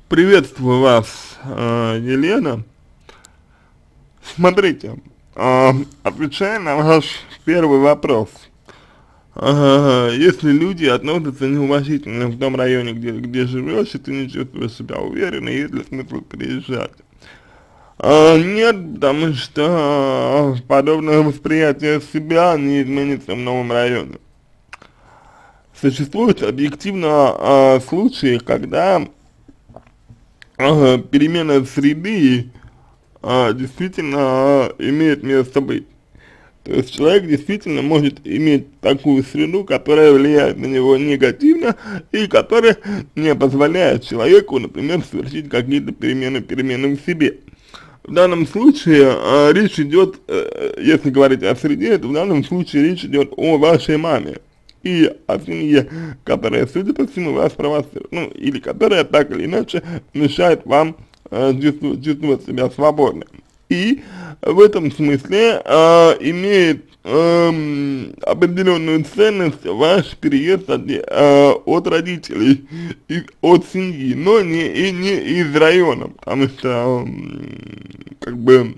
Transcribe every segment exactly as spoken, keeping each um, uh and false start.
Приветствую вас, э, Елена. Смотрите, э, отвечая на ваш первый вопрос, э, если люди относятся неуважительно в том районе, где, где живешь, и ты не чувствуешь себя уверенно, есть ли смысл переезжать? Э, нет, потому что э, подобное восприятие себя не изменится в новом районе. Существуют объективно э, случаи, когда э, перемена среды а, действительно а, имеет место быть. То есть человек действительно может иметь такую среду, которая влияет на него негативно и которая не позволяет человеку, например, совершить какие-то перемены, перемены в себе. В данном случае а, речь идет, э, если говорить о среде, то в данном случае речь идет о вашей маме и о семье, которая, судя по всему, вас провоцирует, ну, или которая так или иначе мешает вам э, чувствовать, чувствовать себя свободно. И в этом смысле э, имеет э, определенную ценность ваш переезд от, э, от родителей, и, от семьи, но не, и не из района, потому что, э, как бы,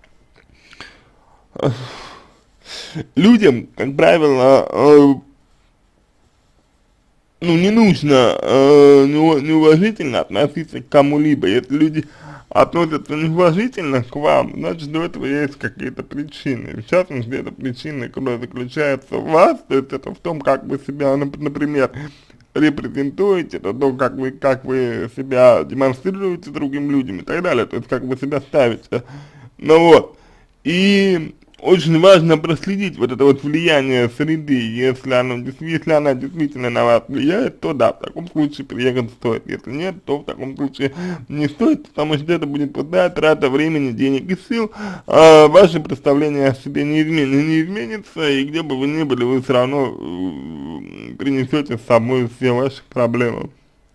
э, людям, как правило, э, ну, не нужно э, неуважительно относиться к кому-либо. Если люди относятся неуважительно к вам, значит, у этого есть какие-то причины. В частности, эта причина, которая заключается в вас, то есть это в том, как вы себя, например, репрезентуете, это то, как вы, как вы себя демонстрируете другим людям и так далее, то есть как вы себя ставите. Ну вот, и очень важно проследить вот это вот влияние среды, если оно, если она действительно на вас влияет, то да, в таком случае приехать стоит, если нет, то в таком случае не стоит, потому что это будет пустая трата времени, денег и сил, а ваше представление о себе не, измен, не изменится, и где бы вы ни были, вы все равно э, принесете с собой все ваши проблемы.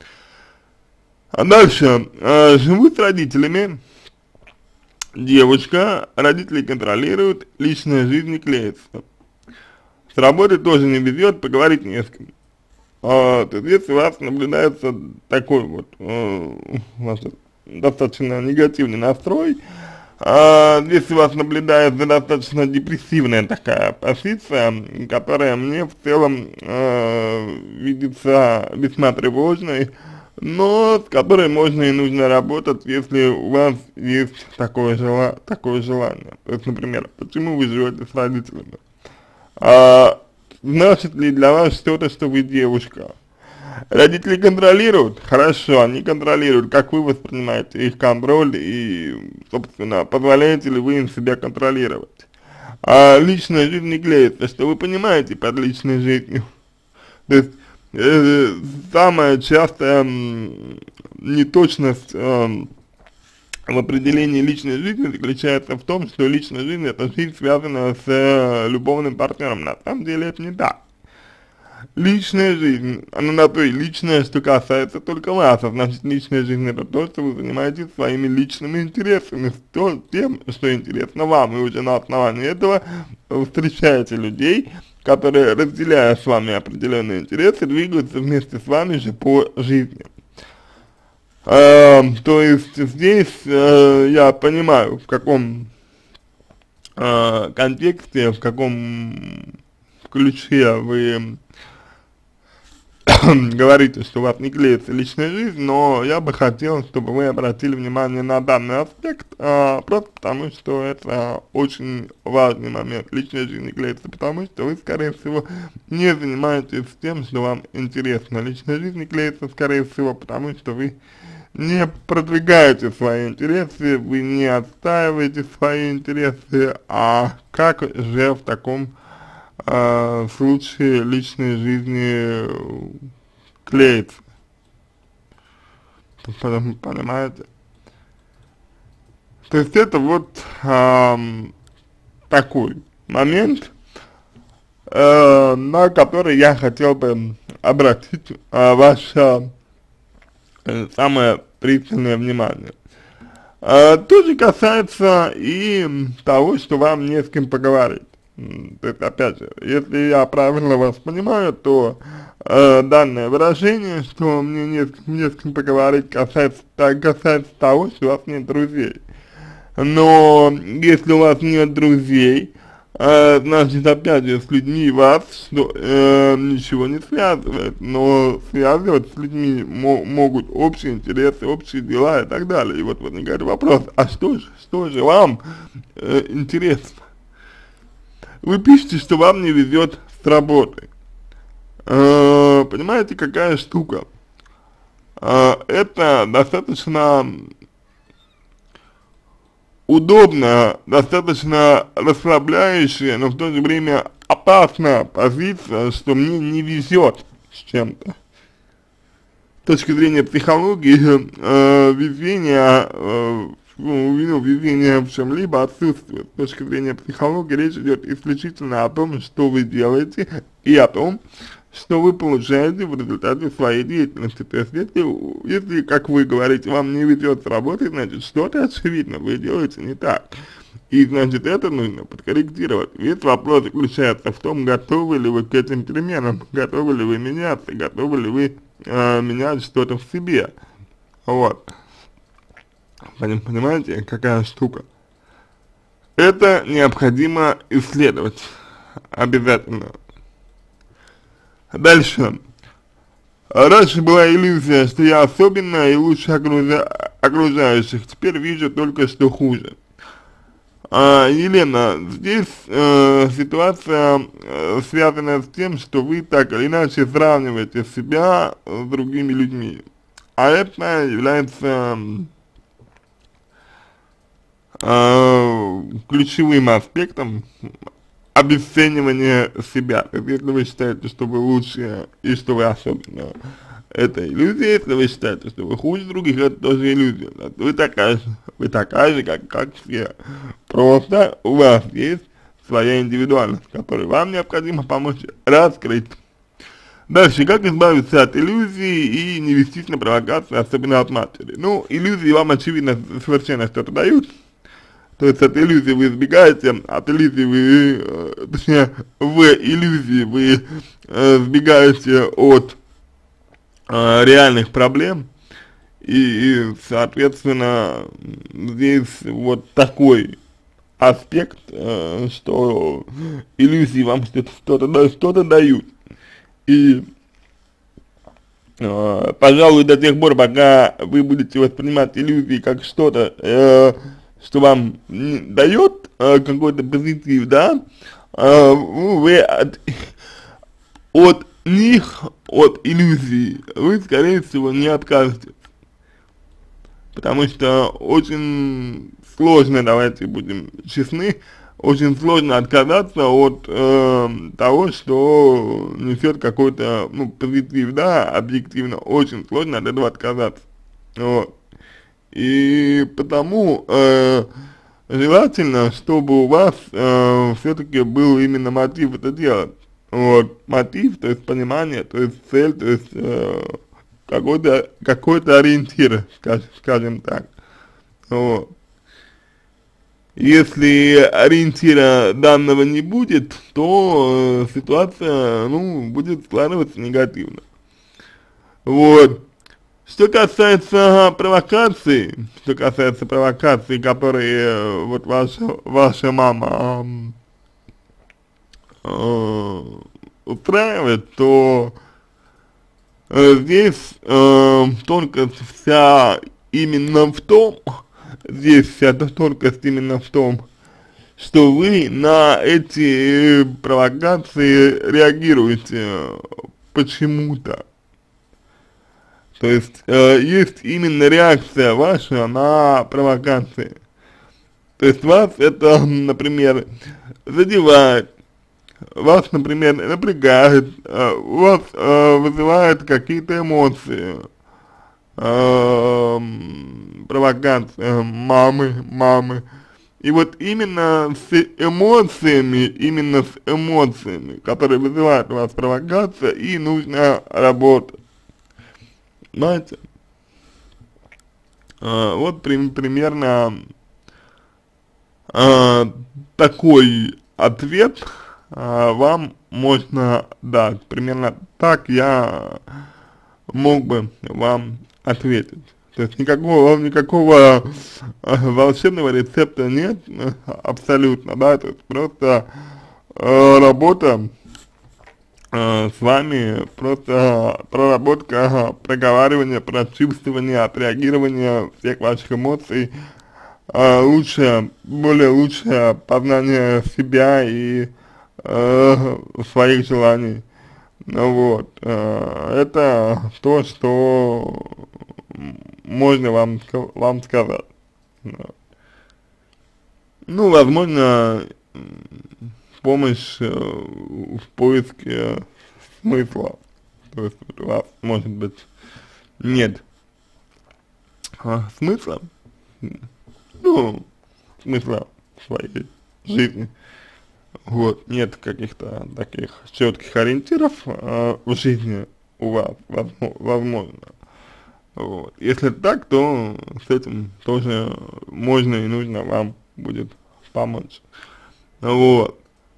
А дальше, э, живу с родителями. Девушка, родители контролируют, личная жизнь не клеится. С работы тоже не везет, поговорить не с кем. А, то есть, если у вас наблюдается такой вот э, достаточно негативный настрой, а, если у вас наблюдается достаточно депрессивная такая позиция, которая мне в целом э, видится весьма тревожной, но с которой можно и нужно работать, если у вас есть такое, жела, такое желание. То есть, например, почему вы живете с родителями? А, значит ли для вас что-то, что вы девушка? Родители контролируют? Хорошо, они контролируют. Как вы воспринимаете их контроль и, собственно, позволяете ли вы им себя контролировать? А личная жизнь не клеится. Что вы понимаете под личной жизнью? То есть, Э, самая частая неточность э, в определении личной жизни заключается в том, что личная жизнь — это жизнь, связанная с э, любовным партнером. На самом деле это не так. Личная жизнь, она на то и личная, что касается только вас, а значит, личная жизнь — это то, что вы занимаетесь своими личными интересами, то, тем, что интересно вам, и уже на основании этого вы встречаете людей, которые, разделяя с вами определенные интересы, двигаются вместе с вами же по жизни. Э, то есть здесь э, я понимаю, в каком э, контексте, в каком ключе вы говорите, что у вас не клеится личная жизнь, но я бы хотел, чтобы вы обратили внимание на данный аспект, а, просто потому что это очень важный момент. Личная жизнь не клеится, потому что вы, скорее всего, не занимаетесь тем, что вам интересно. Личная жизнь не клеится, скорее всего, потому что вы не продвигаете свои интересы, вы не отстаиваете свои интересы, а как же в таком а, в случае личной жизни клеится, понимаете? То есть это вот а, такой момент, а, на который я хотел бы обратить а, ваше а, самое пристальное внимание. А, то же касается и того, что вам не с кем поговорить. То есть, опять же, если я правильно вас понимаю, то э, данное выражение, что мне не, не с кем поговорить касается, касается того, что у вас нет друзей. Но если у вас нет друзей, э, значит, опять же, с людьми вас что, э, ничего не связывает, но связывать с людьми мо могут общие интересы, общие дела и так далее. И вот возникает вопрос, а что же, что же вам э, интересно? Вы пишете, что вам не везет с работой. Э, понимаете, какая штука? Э, это достаточно удобная, достаточно расслабляющая, но в то же время опасная позиция, что мне не везет с чем-то. С точки зрения психологии, э, везение, э, ну, везение в чем-либо отсутствует. С точки зрения психологии речь идет исключительно о том, что вы делаете, и о том, что вы получаете в результате своей деятельности. То есть, если, если, как вы говорите, вам не везет с работы, значит, что-то, очевидно, вы делаете не так. И, значит, это нужно подкорректировать. Весь вопрос заключается в том, готовы ли вы к этим переменам, готовы ли вы меняться, готовы ли вы э, менять что-то в себе. Вот. Понимаете, какая штука? Это необходимо исследовать обязательно. Дальше. Раньше была иллюзия, что я особенная и лучше окружа окружающих, теперь вижу только, что хуже. А, Елена, здесь э, ситуация э, связана с тем, что вы так или иначе сравниваете себя с другими людьми, а это является э, ключевым аспектом обесценивания себя. То есть, если вы считаете, что вы лучше и что вы особенно, это иллюзия. Если вы считаете, что вы хуже других, это тоже иллюзия. Вы такая же, вы такая же, как, как все. Просто у вас есть своя индивидуальность, которую вам необходимо помочь раскрыть. Дальше, как избавиться от иллюзий и не вестись на провокации, особенно от матери? Ну, иллюзии вам, очевидно, совершенно что-то дают. То есть от иллюзии вы избегаете, от иллюзии вы, э, точнее, в иллюзии вы э, сбегаете от э, реальных проблем, и, и, соответственно, здесь вот такой аспект, э, что иллюзии вам что-то что-то что-то дают. И, э, пожалуй, до тех пор, пока вы будете воспринимать иллюзии как что-то, э, что вам дает э, какой-то позитив, да, э, вы от, от них, от иллюзий, вы, скорее всего, не откажетесь. Потому что очень сложно, давайте будем честны, очень сложно отказаться от э, того, что несет какой-то, ну, позитив, да, объективно, очень сложно от этого отказаться. Вот. И потому э, желательно, чтобы у вас э, все-таки был именно мотив это делать. Вот, мотив, то есть понимание, то есть цель, то есть э, какой-то какой-то ориентир, скажем, скажем так. Вот. Если ориентира данного не будет, то э, ситуация, ну, будет складываться негативно. Вот. Что касается провокаций, что касается провокаций, которые вот ваша, ваша мама э, устраивает, то э, здесь э, тонкость вся именно в том, здесь вся тонкость именно в том, что вы на эти провокации реагируете почему-то. То есть, э, есть именно реакция ваша на провокации. То есть, вас это, например, задевает, вас, например, напрягает, э, у вас э, вызывает какие-то эмоции, э, провокация мамы, мамы. И вот именно с эмоциями, именно с эмоциями, которые вызывают у вас провокация, и нужно работать. Знаете, а, вот при, примерно а, такой ответ а, вам можно дать, примерно так я мог бы вам ответить. То есть никакого, никакого э, волшебного рецепта нет, э, абсолютно, да, то есть просто э, работа э, с вами, просто проработка, проговаривание, прочувствование, отреагирование всех ваших эмоций, э, лучшее, более лучшее познание себя и э, своих желаний. Ну вот, э, это то, что можно вам, ска- вам сказать. Да. Ну, возможно, м, помощь э, в поиске смысла. То есть вот у вас, может быть, нет а, смысла, м, ну, смысла в своей жизни. Вот, нет каких-то таких четких ориентиров э, в жизни у вас, возмо- возможно. Вот. Если так, то с этим тоже можно и нужно вам будет помочь. Вот.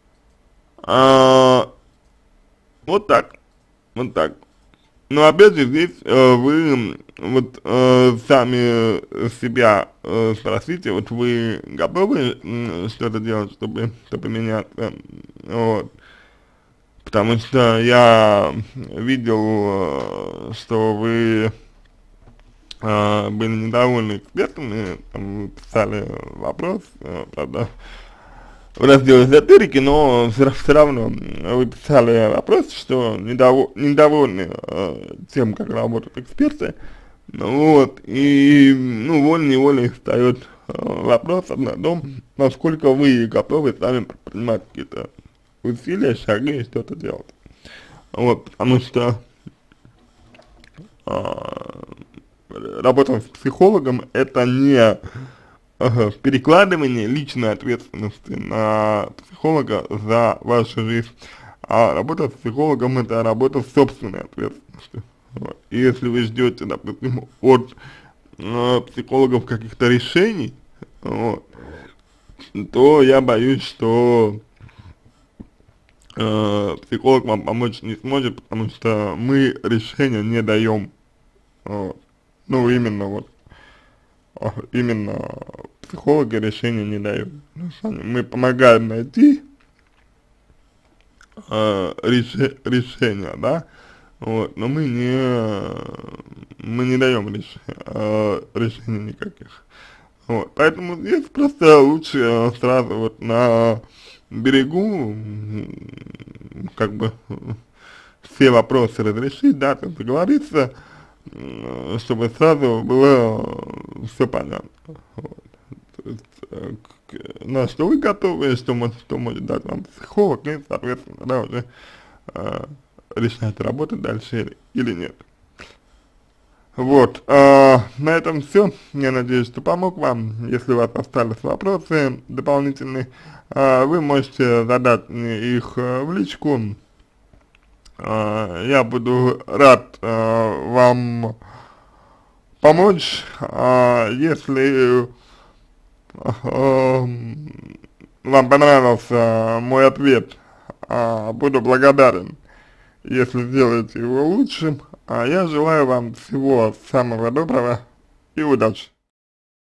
А, вот так, вот так. Но опять же здесь э, вы м, вот э, сами себя э, спросите, вот вы готовы м, что-то делать, чтобы, чтобы меняться, вот. Потому что я видел, э, что вы э, были недовольны экспертами, там, вы писали вопрос, э, правда, в разделе эзотерики, но все, все равно вы писали вопрос, что недово, недовольны э, тем, как работают эксперты, ну вот, и, ну, волей-неволей встает э, вопрос о том, насколько вы готовы сами предпринимать какие-то усилия, шаги и что-то делать. Вот, потому что а, работа с психологом — это не э, перекладывание личной ответственности на психолога за вашу жизнь, а работа с психологом — это работа с собственной ответственностью. Вот. И если вы ждете, допустим, от э, психологов каких-то решений, вот, то я боюсь, что э, психолог вам помочь не сможет, потому что мы решения не даем. Вот. Ну, именно вот, а, именно психологи решения не дают. Ну, сами мы помогаем найти э, реше, решение, да, вот, но мы не, мы не даем реш, э, решений никаких. Вот, поэтому здесь просто лучше э, сразу вот на берегу, м, как бы, все вопросы разрешить, да, там договориться, м, чтобы сразу было все понятно. Вот. То есть, э, к- на что вы готовы, что может, что может дать вам психолог, и, соответственно, да, уже э, решать, работать дальше или, или нет. Вот, э, на этом все. Я надеюсь, что помог вам. Если у вас остались вопросы дополнительные, э, вы можете задать мне их э, в личку. Э, я буду рад э, вам помочь. Э, если э, вам понравился мой ответ, э, буду благодарен, если сделаете его лучшим. А я желаю вам всего самого доброго и удачи.